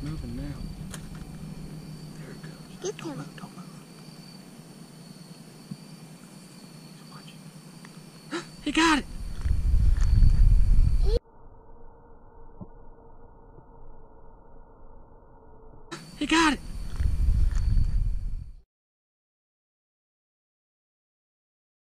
moving now. There it goes. Get Don't him. move, don't move. He's watching. He got it! He got it!